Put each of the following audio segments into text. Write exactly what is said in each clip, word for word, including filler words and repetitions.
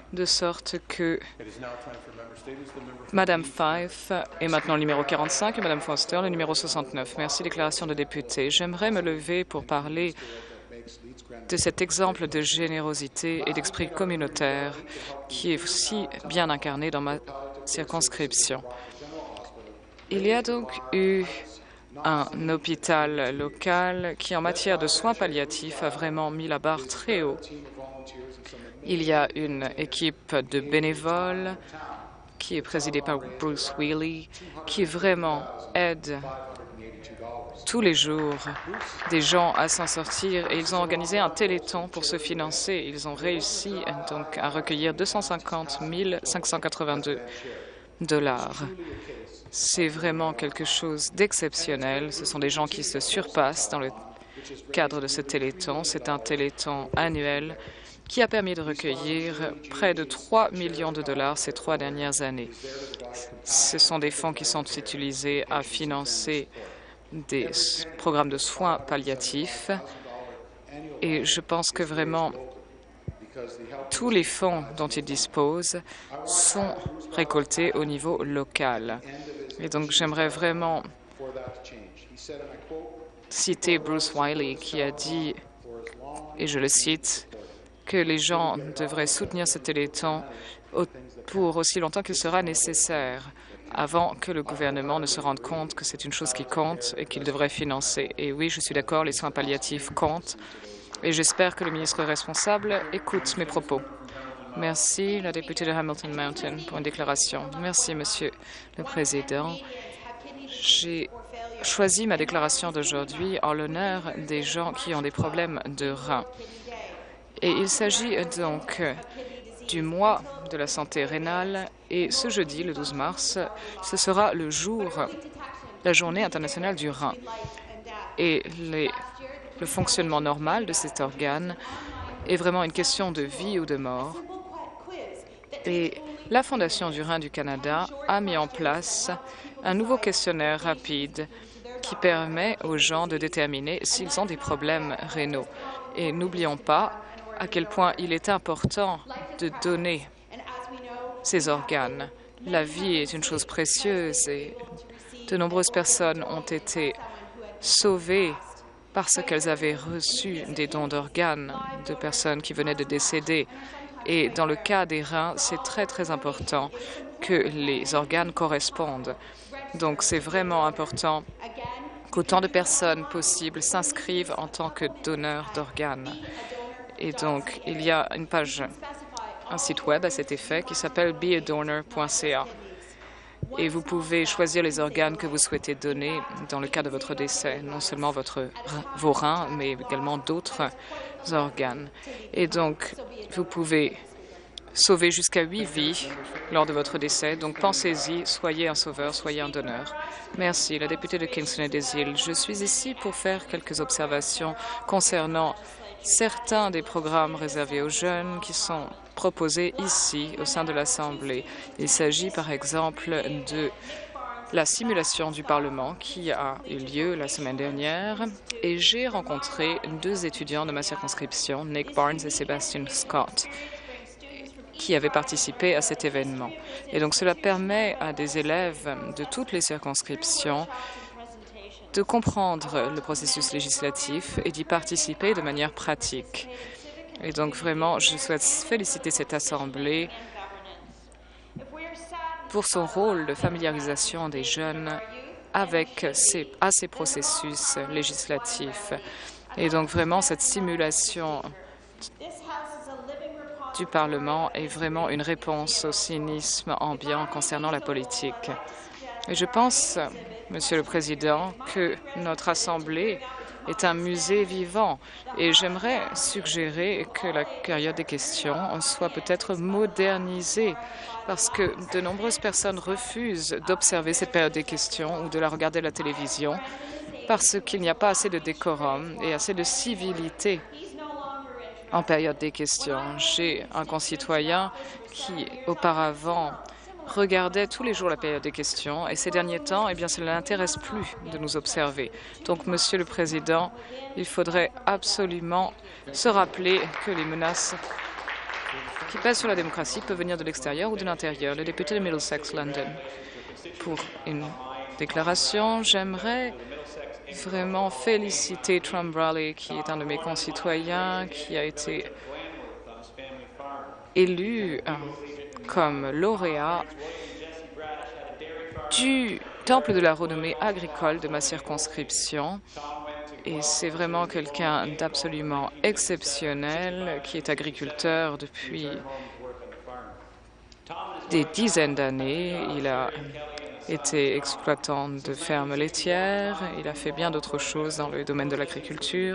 de sorte que Madame Fife est maintenant le numéro quarante-cinq et Madame Foster le numéro soixante-neuf. Merci, déclaration de député. J'aimerais me lever pour parler de cet exemple de générosité et d'esprit communautaire qui est si bien incarné dans ma circonscription. Il y a donc eu un hôpital local qui, en matière de soins palliatifs, a vraiment mis la barre très haut. Il y a une équipe de bénévoles qui est présidée par Bruce Wheely, qui vraiment aide tous les jours des gens à s'en sortir, et ils ont organisé un téléthon pour se financer. Ils ont réussi donc à recueillir deux cent cinquante mille cinq cent quatre-vingt-deux dollars. C'est vraiment quelque chose d'exceptionnel. Ce sont des gens qui se surpassent dans le cadre de ce téléthon. C'est un téléthon annuel qui a permis de recueillir près de trois millions de dollars ces trois dernières années. Ce sont des fonds qui sont utilisés à financer des programmes de soins palliatifs, et je pense que vraiment tous les fonds dont ils disposent sont récoltés au niveau local. Et donc j'aimerais vraiment citer Bruce Wheely qui a dit, et je le cite, que les gens devraient soutenir ce téléthon pour aussi longtemps qu'il sera nécessaire, avant que le gouvernement ne se rende compte que c'est une chose qui compte et qu'il devrait financer. Et oui, je suis d'accord, les soins palliatifs comptent, et j'espère que le ministre responsable écoute mes propos. Merci, la députée de Hamilton Mountain, pour une déclaration. Merci, Monsieur le Président. J'ai choisi ma déclaration d'aujourd'hui en l'honneur des gens qui ont des problèmes de reins. Et il s'agit donc du mois de la santé rénale, et ce jeudi, le douze mars, ce sera le jour, la journée internationale du rein. Et les, le fonctionnement normal de cet organe est vraiment une question de vie ou de mort. Et la Fondation du rein du Canada a mis en place un nouveau questionnaire rapide qui permet aux gens de déterminer s'ils ont des problèmes rénaux. Et n'oublions pas à quel point il est important de donner ces organes. La vie est une chose précieuse et de nombreuses personnes ont été sauvées parce qu'elles avaient reçu des dons d'organes de personnes qui venaient de décéder. Et dans le cas des reins, c'est très, très important que les organes correspondent. Donc, c'est vraiment important qu'autant de personnes possibles s'inscrivent en tant que donneurs d'organes. Et donc, il y a une page, un site web à cet effet qui s'appelle be a donor point c a. Et vous pouvez choisir les organes que vous souhaitez donner dans le cas de votre décès, non seulement votre, vos reins, mais également d'autres organes. Et donc, vous pouvez sauver jusqu'à huit vies lors de votre décès. Donc, pensez-y, soyez un sauveur, soyez un donneur. Merci. La députée de Kingston et des Îles. Je suis ici pour faire quelques observations concernant certains des programmes réservés aux jeunes qui sont proposés ici au sein de l'Assemblée. Il s'agit par exemple de la simulation du Parlement qui a eu lieu la semaine dernière, et j'ai rencontré deux étudiants de ma circonscription, Nick Barnes et Sebastian Scott, qui avaient participé à cet événement. Et donc cela permet à des élèves de toutes les circonscriptions de comprendre le processus législatif et d'y participer de manière pratique. Et donc vraiment, je souhaite féliciter cette Assemblée pour son rôle de familiarisation des jeunes avec ces, à ces processus législatifs. Et donc vraiment, cette simulation du Parlement est vraiment une réponse au cynisme ambiant concernant la politique. Et je pense, Monsieur le Président, que notre Assemblée est un musée vivant, et j'aimerais suggérer que la période des questions soit peut-être modernisée, parce que de nombreuses personnes refusent d'observer cette période des questions ou de la regarder à la télévision parce qu'il n'y a pas assez de décorum et assez de civilité en période des questions. J'ai un concitoyen qui, auparavant, regardait tous les jours la période des questions, et ces derniers temps, eh bien, cela ne l'intéresse plus de nous observer. Donc, Monsieur le Président, il faudrait absolument se rappeler que les menaces qui pèse sur la démocratie peut venir de l'extérieur ou de l'intérieur. Le député de Middlesex, London. Pour une déclaration, j'aimerais vraiment féliciter Trump Raleigh, qui est un de mes concitoyens, qui a été élu euh, comme lauréat du Temple de la renommée agricole de ma circonscription. Et c'est vraiment quelqu'un d'absolument exceptionnel qui est agriculteur depuis des dizaines d'années. Il a été exploitant de fermes laitières. Il a fait bien d'autres choses dans le domaine de l'agriculture.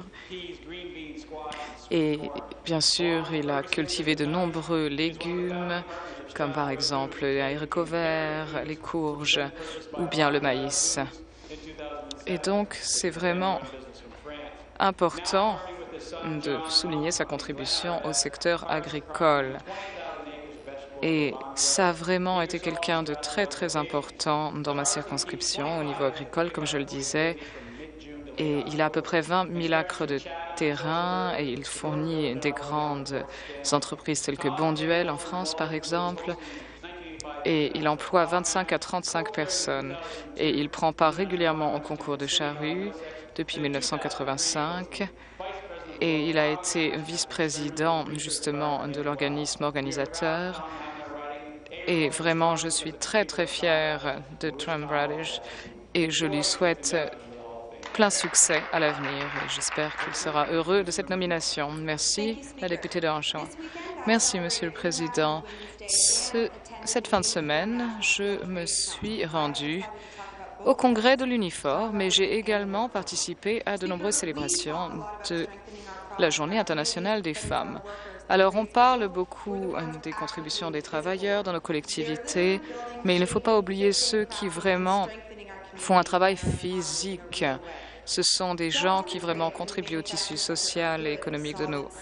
Et bien sûr, il a cultivé de nombreux légumes, comme par exemple les haricots verts, les courges ou bien le maïs. Et donc, c'est vraiment important de souligner sa contribution au secteur agricole. Et ça a vraiment été quelqu'un de très, très important dans ma circonscription au niveau agricole, comme je le disais. Et il a à peu près vingt mille acres de terrain et il fournit des grandes entreprises telles que Bonduel en France, par exemple. Et il emploie vingt-cinq à trente-cinq personnes. Et il prend part régulièrement au concours de charrues depuis mille neuf cent quatre-vingt-cinq. Et il a été vice-président, justement, de l'organisme organisateur. Et vraiment, je suis très, très fière de Trump Raleigh et je lui souhaite plein succès à l'avenir. Et j'espère qu'il sera heureux de cette nomination. Merci, la députée de Hanshaw. Merci, Monsieur le Président. Ce, cette fin de semaine, je me suis rendue au Congrès de l'uniforme, mais j'ai également participé à de nombreuses célébrations de la Journée internationale des femmes. Alors, on parle beaucoup des contributions des travailleurs dans nos collectivités, mais il ne faut pas oublier ceux qui vraiment font un travail physique. Ce sont des gens qui vraiment contribuent au tissu social et économique de nos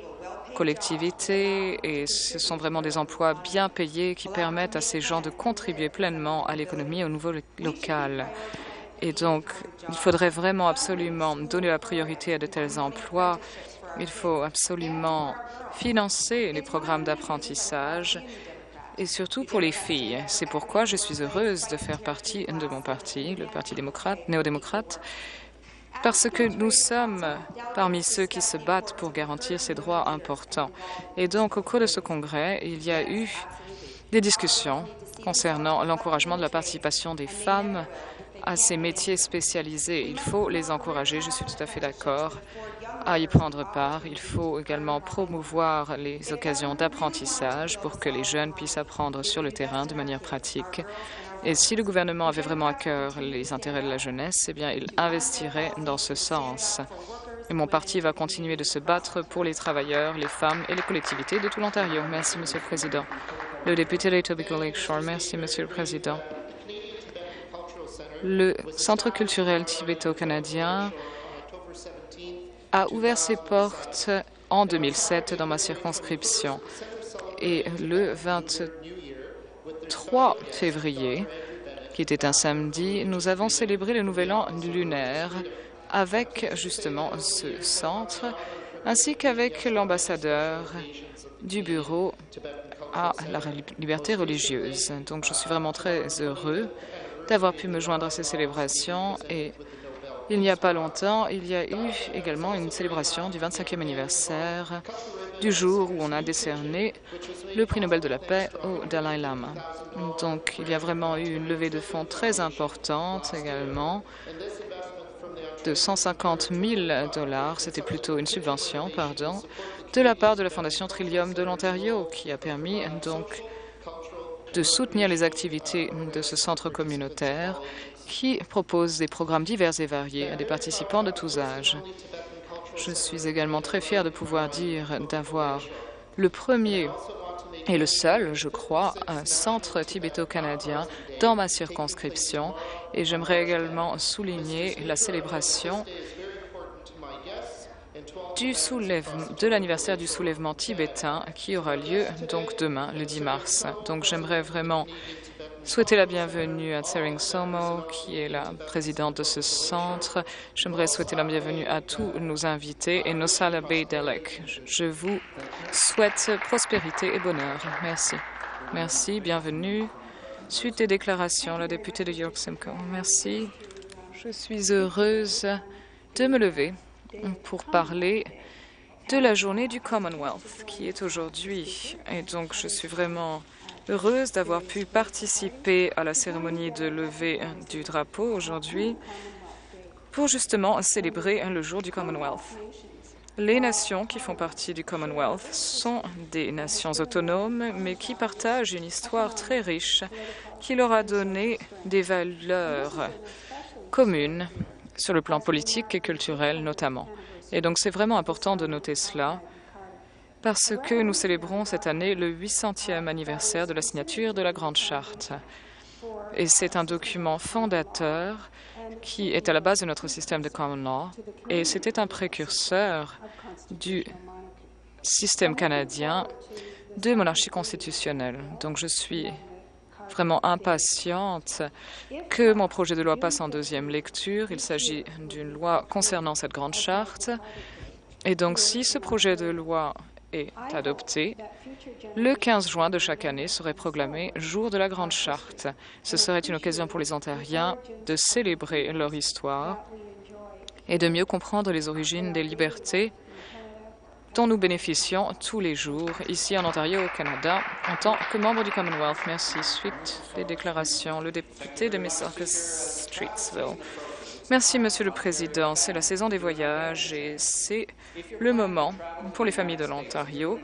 collectivités et ce sont vraiment des emplois bien payés qui permettent à ces gens de contribuer pleinement à l'économie au niveau local. Et donc, il faudrait vraiment absolument donner la priorité à de tels emplois. Il faut absolument financer les programmes d'apprentissage et surtout pour les filles. C'est pourquoi je suis heureuse de faire partie de mon parti, le Parti démocrate, néo-démocrate, parce que nous sommes parmi ceux qui se battent pour garantir ces droits importants. Et donc, au cours de ce congrès, il y a eu des discussions concernant l'encouragement de la participation des femmes à ces métiers spécialisés. Il faut les encourager, je suis tout à fait d'accord, à y prendre part. Il faut également promouvoir les occasions d'apprentissage pour que les jeunes puissent apprendre sur le terrain de manière pratique. Et si le gouvernement avait vraiment à cœur les intérêts de la jeunesse, eh bien, il investirait dans ce sens. Et mon parti va continuer de se battre pour les travailleurs, les femmes et les collectivités de tout l'Ontario. Merci, Monsieur le Président. Le député d'Etobicoke Lakeshore. Merci, Monsieur le Président. Le Centre culturel tibéto-canadien a ouvert ses portes en deux mille sept dans ma circonscription. Et le vingt-trois février, qui était un samedi, nous avons célébré le Nouvel An lunaire avec justement ce centre, ainsi qu'avec l'ambassadeur du bureau à la liberté religieuse. Donc, je suis vraiment très heureux d'avoir pu me joindre à ces célébrations et il n'y a pas longtemps, il y a eu également une célébration du vingt-cinquième anniversaire du jour où on a décerné le prix Nobel de la paix au Dalai Lama. Donc, il y a vraiment eu une levée de fonds très importante également de cent cinquante mille dollars, c'était plutôt une subvention, pardon, de la part de la Fondation Trillium de l'Ontario qui a permis donc de soutenir les activités de ce centre communautaire qui propose des programmes divers et variés à des participants de tous âges. Je suis également très fière de pouvoir dire d'avoir le premier et le seul, je crois, un centre tibéto-canadien dans ma circonscription et j'aimerais également souligner la célébration du soulèvement, de l'anniversaire du soulèvement tibétain qui aura lieu donc demain, le dix mars. Donc j'aimerais vraiment souhaiter la bienvenue à Tsering Somo, qui est la présidente de ce centre. J'aimerais souhaiter la bienvenue à tous nos invités et nos Salabé Delek. Je vous souhaite prospérité et bonheur. Merci. Merci, bienvenue. Suite des déclarations, la députée de York Simcoe. Merci. Je suis heureuse de me lever pour parler de la journée du Commonwealth qui est aujourd'hui. Et donc, je suis vraiment heureuse d'avoir pu participer à la cérémonie de levée du drapeau aujourd'hui pour justement célébrer le jour du Commonwealth. Les nations qui font partie du Commonwealth sont des nations autonomes, mais qui partagent une histoire très riche qui leur a donné des valeurs communes sur le plan politique et culturel notamment. Et donc c'est vraiment important de noter cela parce que nous célébrons cette année le huit centième anniversaire de la signature de la Grande Charte. Et c'est un document fondateur qui est à la base de notre système de common law, et c'était un précurseur du système canadien de monarchie constitutionnelle. Donc je suis vraiment impatiente que mon projet de loi passe en deuxième lecture. Il s'agit d'une loi concernant cette Grande Charte. Et donc si ce projet de loi est adopté, le quinze juin de chaque année serait proclamé jour de la Grande Charte. Ce serait une occasion pour les Ontariens de célébrer leur histoire et de mieux comprendre les origines des libertés dont nous bénéficions tous les jours ici en Ontario, au Canada, en tant que membre du Commonwealth. Merci. Suite des déclarations, le député de Mississauga-Streetsville. Merci, Monsieur le Président. C'est la saison des voyages et c'est le moment pour les familles de l'Ontario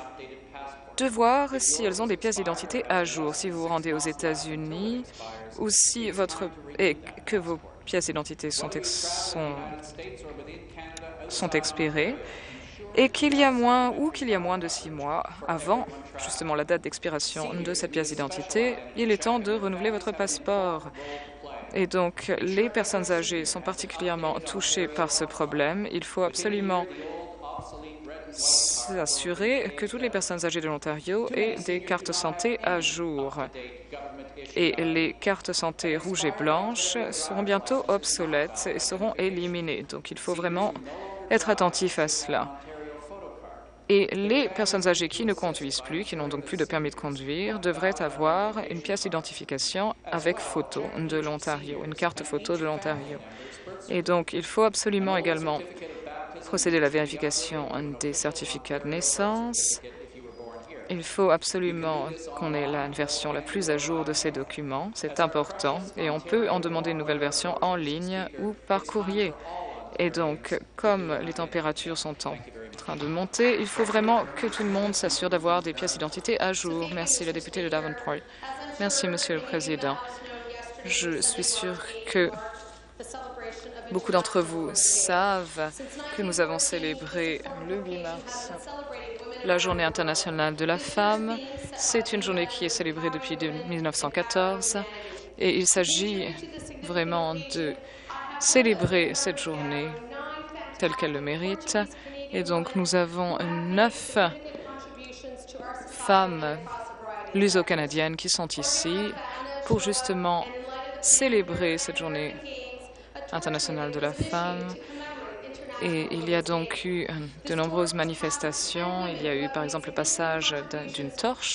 de voir si elles ont des pièces d'identité à jour. Si vous vous rendez aux États-Unis ou si votre et que vos pièces d'identité sont, ex, sont, sont expirées et qu'il y a moins ou qu'il y a moins de six mois avant justement la date d'expiration de cette pièce d'identité, il est temps de renouveler votre passeport. Et donc, les personnes âgées sont particulièrement touchées par ce problème. Il faut absolument s'assurer que toutes les personnes âgées de l'Ontario aient des cartes santé à jour. Et les cartes santé rouges et blanches seront bientôt obsolètes et seront éliminées. Donc, il faut vraiment être attentif à cela. Et les personnes âgées qui ne conduisent plus, qui n'ont donc plus de permis de conduire, devraient avoir une pièce d'identification avec photo de l'Ontario, une carte photo de l'Ontario. Et donc, il faut absolument également procéder à la vérification des certificats de naissance. Il faut absolument qu'on ait la version la plus à jour de ces documents. C'est important. Et on peut en demander une nouvelle version en ligne ou par courrier. Et donc, comme les températures sont en train de monter, il faut vraiment que tout le monde s'assure d'avoir des pièces d'identité à jour. Merci, la députée de Davenport. Merci, Monsieur le Président. Je suis sûre que beaucoup d'entre vous savent que nous avons célébré le huit mars la Journée internationale de la femme. C'est une journée qui est célébrée depuis mille neuf cent quatorze et il s'agit vraiment de célébrer cette journée telle qu'elle le mérite. Et donc, nous avons neuf femmes luso-canadiennes qui sont ici pour justement célébrer cette journée internationale de la femme. Et il y a donc eu de nombreuses manifestations. Il y a eu, par exemple, le passage d'une torche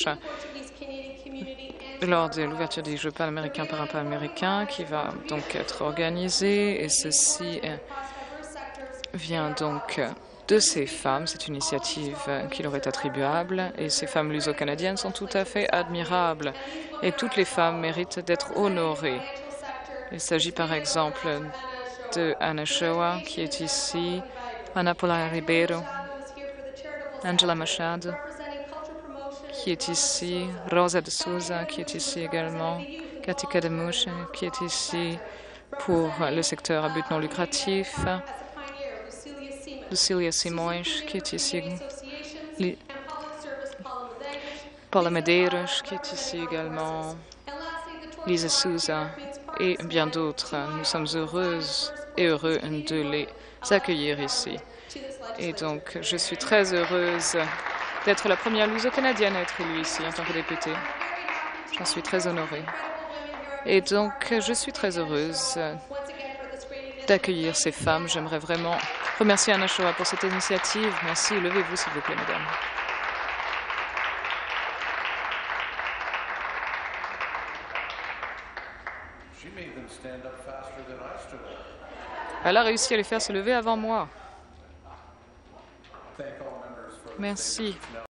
lors de l'ouverture des Jeux panaméricains para-américains qui va donc être organisé. Et ceci vient donc de ces femmes. C'est une initiative qui leur est attribuable. Et ces femmes luso-canadiennes sont tout à fait admirables. Et toutes les femmes méritent d'être honorées. Il s'agit par exemple de Anna Shoa, qui est ici, Ana Paula Ribeiro, Angela Machado, qui est ici, Rosa de Souza, qui est ici également, Katika Demouche, qui est ici pour le secteur à but non lucratif, Lucilia Simões, qui est ici, Paula Medeiros, qui est ici également, Lisa Souza, et bien d'autres. Nous sommes heureuses et heureux de les accueillir ici. Et donc, je suis très heureuse d'être la première luso-canadienne à être élue ici en tant que députée. J'en suis très honorée. Et donc, je suis très heureuse d'accueillir ces femmes. J'aimerais vraiment remercier Anna Shoa pour cette initiative. Merci. Levez-vous, s'il vous plaît, madame. Elle a réussi à les faire se lever avant moi. Merci.